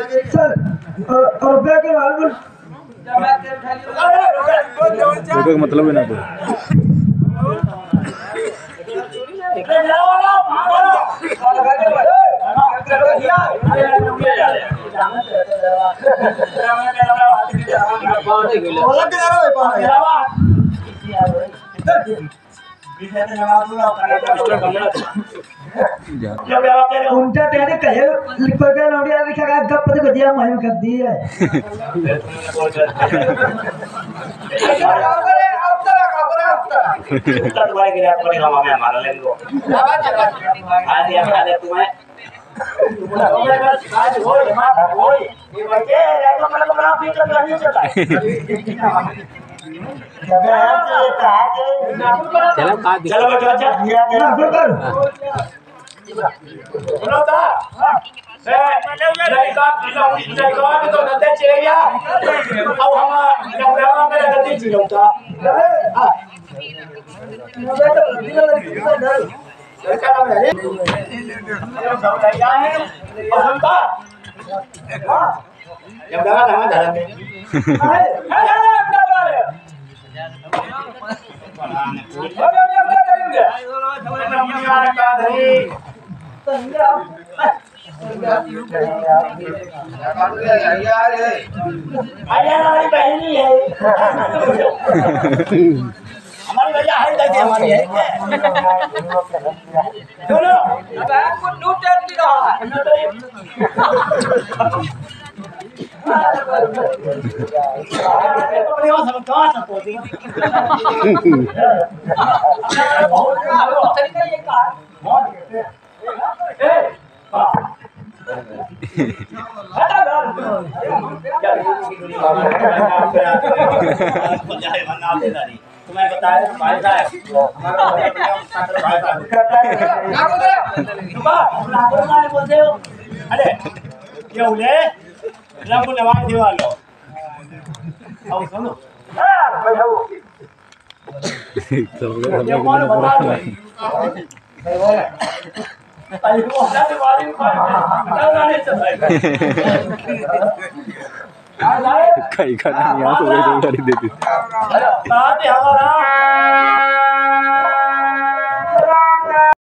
sir और रुपया के हाल बोल रुपये का मतलब है ना तो उनका तेरे कहे लिखो के नोटिया लिखा का गप तो गजिया मायू कर दी है तुम्हारे गिरा पर हम हमें मार लेंगे आज ये बता दे तुम्हें आज हो ये बच्चे देखो मतलब बड़ा फीचर नहीं चलता है चलो बैठो अच्छा बोलो था लड़का तो नते चले गया अब हम लड़का में नते चिढ़ता लड़का नाम है सब लड़का है पसंद था जब लगा था धर्म में हमारी बहनी है हमारी भैया है देखिए हमारी है चलो बैंक को लूट नहीं रहा तुम्हें बताया भाई साहब हमारा बोलते हो अरे ये उले रंग नवाज दीवालो आओ सुनो ये कौन बता दो भाई वो हमारे वाली को हटाना नहीं चाहिए कई का नहीं आ तो वही दे देती बात है हमारा